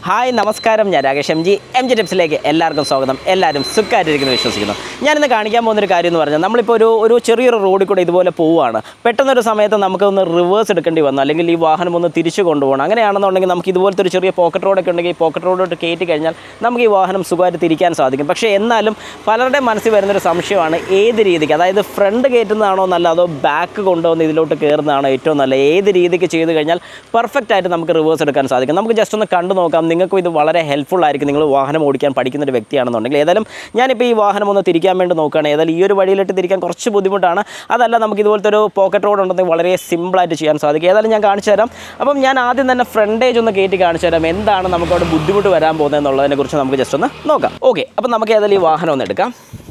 Hi നമസ്കാരം, ഞാൻ Rakesh M G ടിപ്സിലേക്ക് എല്ലാവർക്കും സ്വാഗതം. എല്ലാവരും സുഖമായിട്ടിരിക്കുന്നു വിശ്വസിക്കുന്നു. ഞാനിന്ന് കാണിക്കാൻ പോകുന്നൊരു കാര്യം എന്ന് പറഞ്ഞാൽ, നമ്മളിപ്പോൾ ഒരു ചെറിയൊരു റോഡിൽ കൂടെ ഇതുപോലെ പോവുകയാണ്. പെട്ടെന്നൊരു സമയത്ത് നമുക്കൊന്ന് റിവേഴ്സ് എടുക്കേണ്ടി വന്നു, അല്ലെങ്കിൽ ഈ വാഹനം ഒന്ന് തിരിച്ചു കൊണ്ടുപോകണം. അങ്ങനെയാണെന്നുണ്ടെങ്കിൽ നമുക്ക് ഇതുപോലത്തെ ഒരു ചെറിയ പോക്കറ്റ് റോഡൊക്കെ ഉണ്ടെങ്കിൽ ഈ പോക്കറ്റ് റോഡോട്ട് കയറ്റി കഴിഞ്ഞാൽ നമുക്ക് ഈ വാഹനം സുഖമായിട്ട് തിരിക്കാൻ സാധിക്കും. പക്ഷേ എന്നാലും പലരുടെ മനസ്സിൽ വരുന്നൊരു സംശയമാണ്, ഏത് രീതിക്ക്, അതായത് ഫ്രണ്ട് കയറ്റുന്നതാണോ നല്ല, അതോ ബാക്ക് കൊണ്ടുവന്ന് ഇതിലോട്ട് കയറുന്നതാണോ ഏറ്റവും നല്ല, ഏത് രീതിക്ക് ചെയ്ത് കഴിഞ്ഞാൽ പെർഫെക്റ്റ് ആയിട്ട് നമുക്ക് റിവേഴ്സ് എടുക്കാൻ സാധിക്കും. നമുക്ക് ജസ്റ്റ് ഒന്ന് കണ്ടു നോക്കാം. നിങ്ങൾക്കും ഇത് വളരെ ഹെൽപ്ഫുൾ ആയിരിക്കും, നിങ്ങൾ വാഹനം ഓടിക്കാൻ പഠിക്കുന്നൊരു വ്യക്തിയാണെന്നുണ്ടെങ്കിൽ. ഏതായാലും ഞാനിപ്പോൾ ഈ വാഹനം ഒന്ന് തിരിക്കാൻ വേണ്ടി നോക്കുകയാണ്. ഏതായാലും ഈ ഒരു വഴിയിലിട്ട് തിരിക്കാൻ കുറച്ച് ബുദ്ധിമുട്ടാണ്. അതല്ല, നമുക്ക് ഇതുപോലത്തെ ഒരു പോക്കറ്റ് റോഡ് ഉണ്ടെങ്കിൽ വളരെ സിമ്പിളായിട്ട് ചെയ്യാൻ സാധിക്കും. ഏതായാലും ഞാൻ കാണിച്ചു തരാം. അപ്പം ഞാൻ ആദ്യം തന്നെ ഫ്രണ്ടേജ് ഒന്ന് കയറ്റി കാണിച്ചു തരാം, എന്താണ് നമുക്കവിടെ ബുദ്ധിമുട്ട് വരാൻ പോകുന്നത് എന്നുള്ളതിനെക്കുറിച്ച് നമുക്ക് ജസ്റ്റ് ഒന്ന് നോക്കാം. ഓക്കെ, അപ്പം നമുക്ക് ഏതായാലും ഈ വാഹനം ഒന്ന് എടുക്കാം.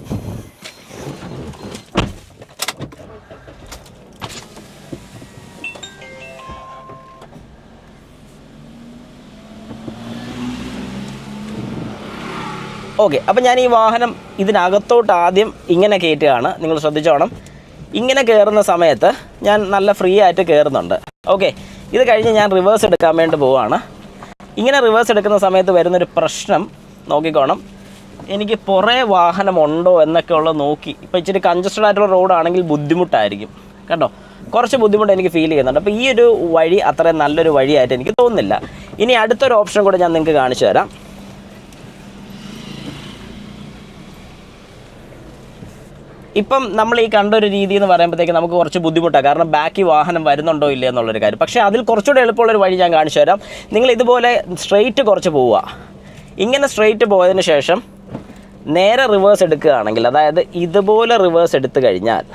ഓക്കെ, അപ്പം ഞാൻ ഈ വാഹനം ഇതിനകത്തോട്ട് ആദ്യം ഇങ്ങനെ കയറ്റുകയാണ്. നിങ്ങൾ ശ്രദ്ധിച്ചോണം, ഇങ്ങനെ കയറുന്ന സമയത്ത് ഞാൻ നല്ല ഫ്രീ ആയിട്ട് കയറുന്നുണ്ട്. ഓക്കെ, ഇത് കഴിഞ്ഞ് ഞാൻ റിവേഴ്സ് എടുക്കാൻ വേണ്ടി പോവുകയാണ്. ഇങ്ങനെ റിവേഴ്സ് എടുക്കുന്ന സമയത്ത് വരുന്നൊരു പ്രശ്നം നോക്കിക്കോണം, എനിക്ക് പുറേ വാഹനമുണ്ടോ എന്നൊക്കെ ഉള്ളത് നോക്കി. ഇപ്പോൾ ഇച്ചിരി കൺജസ്റ്റഡ് ആയിട്ടുള്ള റോഡാണെങ്കിൽ ബുദ്ധിമുട്ടായിരിക്കും കേട്ടോ, കുറച്ച് ബുദ്ധിമുട്ട് എനിക്ക് ഫീൽ ചെയ്യുന്നുണ്ട്. അപ്പോൾ ഈ ഒരു വഴി അത്രയും നല്ലൊരു വഴിയായിട്ട് എനിക്ക് തോന്നുന്നില്ല. ഇനി അടുത്തൊരു ഓപ്ഷൻ കൂടെ ഞാൻ നിങ്ങൾക്ക് കാണിച്ചു തരാം. ഇപ്പം നമ്മൾ ഈ കണ്ടൊരു രീതി എന്ന് പറയുമ്പോഴത്തേക്ക് നമുക്ക് കുറച്ച് ബുദ്ധിമുട്ടാണ്, കാരണം ബാക്കിൽ വാഹനം വരുന്നുണ്ടോ ഇല്ല എന്നുള്ളൊരു കാര്യം. പക്ഷേ അതിൽ കുറച്ചുകൂടെ എളുപ്പമുള്ളൊരു വഴി ഞാൻ കാണിച്ചു തരാം. നിങ്ങൾ ഇതുപോലെ സ്ട്രെയിറ്റ് കുറച്ച് പോവുക. ഇങ്ങനെ സ്ട്രെയിറ്റ് പോയതിന് ശേഷം നേരെ റിവേഴ്സ് എടുക്കുകയാണെങ്കിൽ, അതായത് ഇതുപോലെ റിവേഴ്സ് എടുത്തു കഴിഞ്ഞാൽ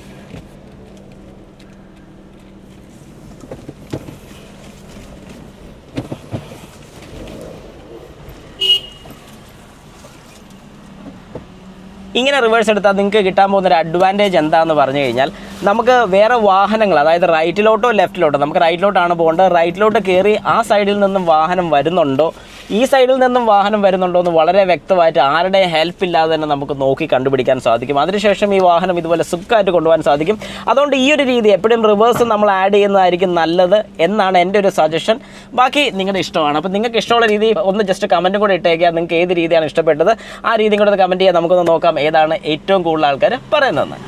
ഇങ്ങനെ റിവേഴ്സ് എടുത്താൽ നിങ്ങൾക്ക് കിട്ടാൻ പോകുന്നൊരു അഡ്വാൻറ്റേജ് എന്താണെന്ന് പറഞ്ഞു കഴിഞ്ഞാൽ, നമുക്ക് വേറെ വാഹനങ്ങൾ, അതായത് റൈറ്റിലോട്ടോ ലെഫ്റ്റിലോട്ടോ, നമുക്ക് റൈറ്റിലോട്ടാണ് പോകേണ്ടത്, റൈറ്റിലോട്ട് കയറി ആ സൈഡിൽ നിന്നും വാഹനം വരുന്നുണ്ടോ, ഈ സൈഡിൽ നിന്നും വാഹനം വരുന്നുണ്ടോ എന്ന് വളരെ വ്യക്തമായിട്ട് ആരുടെ ഹെൽപ്പ് ഇല്ലാതെ തന്നെ നമുക്ക് നോക്കി കണ്ടുപിടിക്കാൻ സാധിക്കും. അതിനുശേഷം ഈ വാഹനം ഇതുപോലെ സുഖമായിട്ട് കൊണ്ടുപോകാൻ സാധിക്കും. അതുകൊണ്ട് ഈ ഒരു രീതി എപ്പോഴും റിവേഴ്സ് നമ്മൾ ആഡ് ചെയ്യുന്നതായിരിക്കും നല്ലത് എന്നാണ് എൻ്റെ ഒരു സജഷൻ. ബാക്കി നിങ്ങളുടെ ഇഷ്ടമാണ്. അപ്പോൾ നിങ്ങൾക്ക് ഇഷ്ടമുള്ള രീതി ഒന്ന് ജസ്റ്റ് കമൻറ്റും കൂടെ ഇട്ടേക്കുക. നിങ്ങൾക്ക് ഏത് രീതിയാണ് ഇഷ്ടപ്പെട്ടത് ആ രീതിയും കൂടെ കമൻറ്റ് ചെയ്യാൻ നമുക്കൊന്ന് നോക്കാം, ഏതാണ് ഏറ്റവും കൂടുതൽ ആൾക്കാർ പറയുന്നതെന്ന്.